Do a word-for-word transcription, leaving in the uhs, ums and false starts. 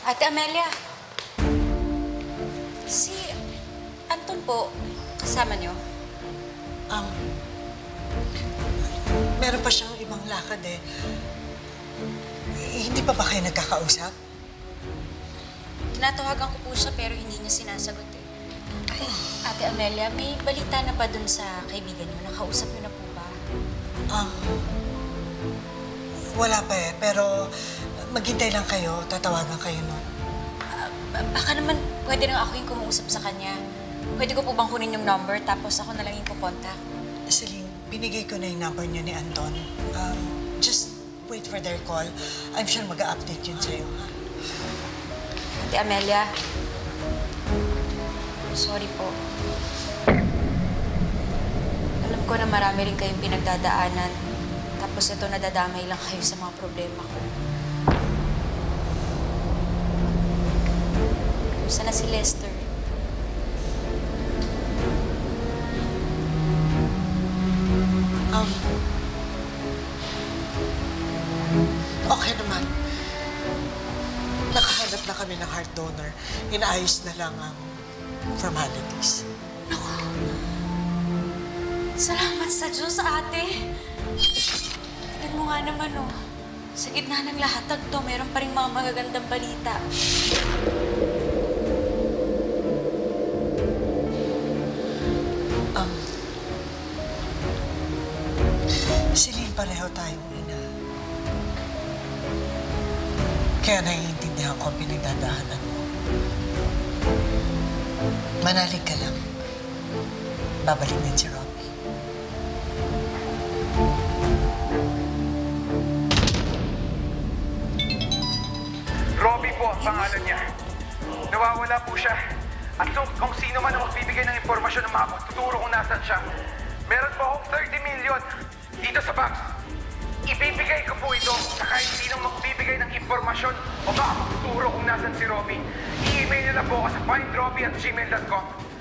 Ate Amelia, si Anton po, kasama niyo? Um, meron pa siyang ibang lakad eh. eh. Hindi pa ba kayo nagkakausap? Tinatawagan ko po siya pero hindi niya sinasagot eh. Ay, Ate Amelia, may balita na ba dun sa kaibigan niyo? Nakausap niyo na po ba? Um, wala pa eh, pero maghintay lang kayo, tatawagan kayo nun. Uh, baka naman pwede nang ako yung kumuusap sa kanya. Pwede ko po bang kunin yung number tapos ako na lang yung kukontak? Celine, binigay ko na yung number niyo ni Anton. Um, just wait for their call. I'm sure mag-a-update yun sa'yo, ha? Ate Amelia, sorry po. Alam ko na marami rin kayong pinagdadaanan. Tapos ito, nadadamay lang kayo sa mga problema ko. Saan na si Lester? Um, okay naman. Nakahanap na kami ng heart donor. Inaayos na lang ang formalities. Naku! Salamat sa Diyos, ate! Tignan mo nga naman, oh. Sa gitna ng lahat ng to, meron pa rin mga magagandang balita. Um, Celine, pareho tayong ina. Kaya naiintindihan ko ang pinagdadaanan mo. Manalig ka lang. Babalik din si Robbie. Robbie po ang pangalan niya. Nawawala po siya. At so, kung sino man ang magbibigay ng impormasyon ng mga tuturo kung nasan siya, meron po akong thirty million dito sa box. Ibibigay ko po ito sa kahit sinong magbibigay ng impormasyon o makakatuturo kung nasan si Robbie. I-email niyo lang po ako sa find robbie at gmail dot com.